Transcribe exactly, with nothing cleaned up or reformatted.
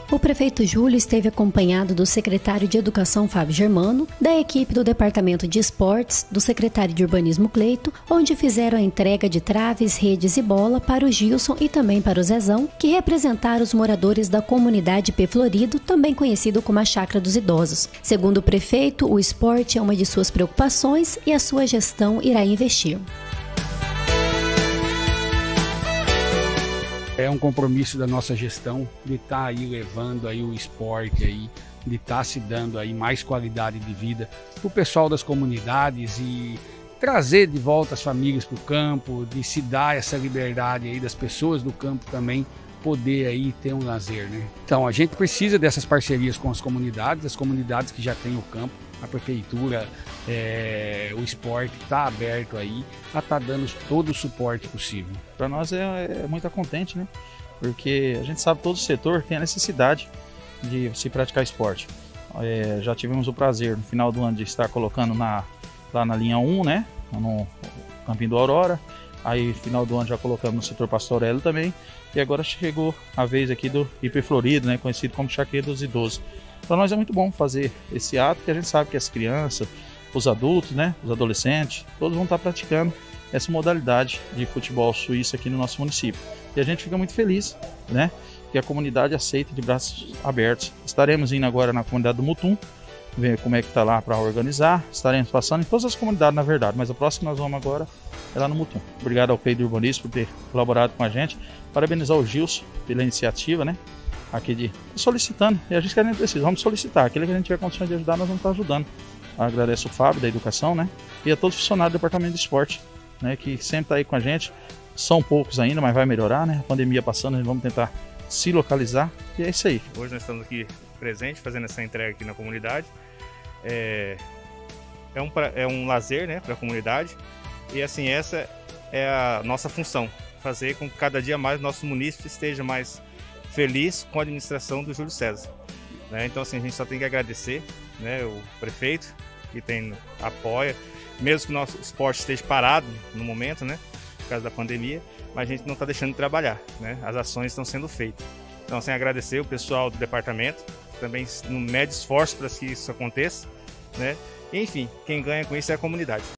O prefeito Júlio esteve acompanhado do secretário de Educação Fábio Germano, da equipe do Departamento de Esportes, do secretário de Urbanismo Cleito, onde fizeram a entrega de traves, redes e bola para o Gilson e também para o Zezão, que representaram os moradores da comunidade P Florido, também conhecido como a Chácara dos Idosos. Segundo o prefeito, o esporte é uma de suas preocupações e a sua gestão irá investir. É um compromisso da nossa gestão de estar aí levando aí o esporte aí, de estar se dando aí mais qualidade de vida para o pessoal das comunidades e trazer de volta as famílias para o campo, de se dar essa liberdade aí das pessoas do campo também poder aí ter um lazer, né? Então a gente precisa dessas parcerias com as comunidades, as comunidades que já têm o campo, a prefeitura, é, o esporte está aberto aí, a estar tá dando todo o suporte possível. Para nós é, é muito contente, né? Porque a gente sabe que todo setor tem a necessidade de se praticar esporte. É, já tivemos o prazer no final do ano de estar colocando na, lá na linha um, né? No Campinho do Aurora. Aí no final do ano já colocamos no setor Pastorello também. E agora chegou a vez aqui do I P Florido, né? Conhecido como Chácara dos Idosos. Para nós é muito bom fazer esse ato, porque a gente sabe que as crianças, os adultos, né, os adolescentes, todos vão estar praticando essa modalidade de futebol suíço aqui no nosso município. E a gente fica muito feliz, né, que a comunidade aceita de braços abertos. Estaremos indo agora na comunidade do Mutum, ver como é que está lá para organizar. Estaremos passando em todas as comunidades, na verdade, mas a próxima nós vamos agora é lá no Mutum. Obrigado ao Pedro Urbanismo por ter colaborado com a gente. Parabenizar o Gilson pela iniciativa, né, aqui de solicitando, e a gente que a gente precisa, vamos solicitar, aquele que a gente tiver condições de ajudar, nós vamos estar ajudando. Eu agradeço o Fábio da Educação, né, e a todos os funcionários do Departamento de Esporte, né, que sempre está aí com a gente. São poucos ainda, mas vai melhorar, né, a pandemia passando, nós vamos tentar se localizar, e é isso aí. Hoje nós estamos aqui presentes, fazendo essa entrega aqui na comunidade. É, é, um, é um lazer, né, para a comunidade, e assim, essa é a nossa função, fazer com que cada dia mais o nosso município esteja mais feliz com a administração do Júlio César, né? Então assim, a gente só tem que agradecer, né, o prefeito que tem, apoia, mesmo que o nosso esporte esteja parado no momento, né, por causa da pandemia, mas a gente não está deixando de trabalhar, né? As ações estão sendo feitas. Então assim, agradecer o pessoal do departamento, também no médio esforço para que isso aconteça, né? E, enfim, quem ganha com isso é a comunidade.